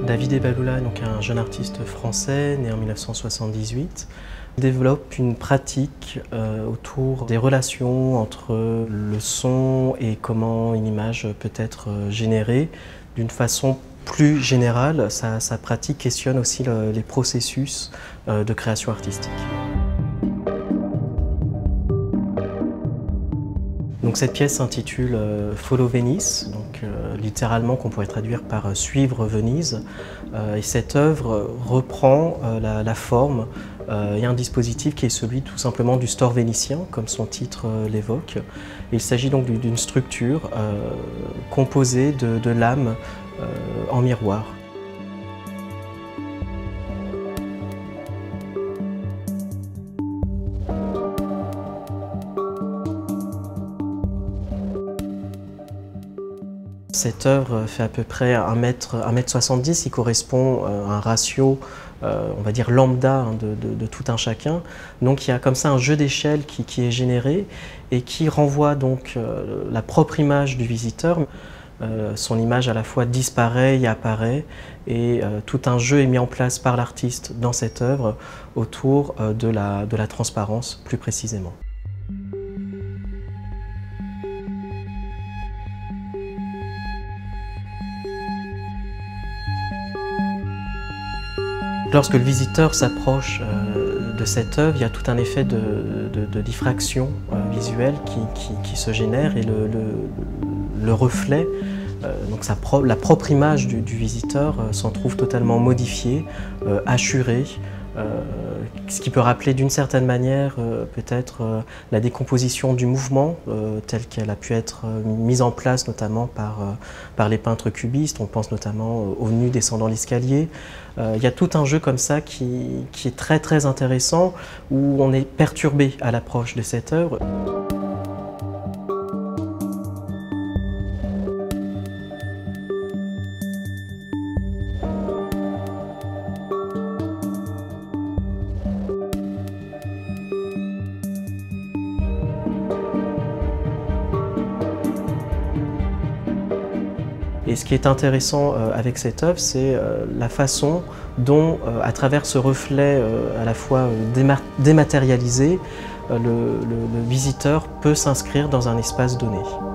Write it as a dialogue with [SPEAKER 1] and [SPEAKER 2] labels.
[SPEAKER 1] David Ebaloula, donc un jeune artiste français né en 1978, développe une pratique autour des relations entre le son et comment une image peut être générée. D'une façon plus générale, sa pratique questionne aussi les processus de création artistique. Donc cette pièce s'intitule Follow Venice, donc littéralement qu'on pourrait traduire par Suivre Venise. Et cette œuvre reprend la forme et un dispositif qui est celui tout simplement du store vénitien, comme son titre l'évoque. Il s'agit donc d'une structure composée de lames en miroir. Cette œuvre fait à peu près 1,70 m, qui correspond à un ratio, on va dire lambda, de tout un chacun. Donc il y a comme ça un jeu d'échelle qui est généré et qui renvoie donc la propre image du visiteur. Son image à la fois disparaît et apparaît, et tout un jeu est mis en place par l'artiste dans cette œuvre autour de la transparence plus précisément. Lorsque le visiteur s'approche de cette œuvre, il y a tout un effet de diffraction visuelle qui se génère, et le reflet, donc la propre image du visiteur s'en trouve totalement modifiée, hachurée, ce qui peut rappeler d'une certaine manière peut-être la décomposition du mouvement telle qu'elle a pu être mise en place notamment par les peintres cubistes. On pense notamment aux nus descendant l'escalier. Il y a tout un jeu comme ça qui est très très intéressant, où on est perturbé à l'approche de cette œuvre. Et ce qui est intéressant avec cette œuvre, c'est la façon dont, à travers ce reflet à la fois dématérialisé, le visiteur peut s'inscrire dans un espace donné.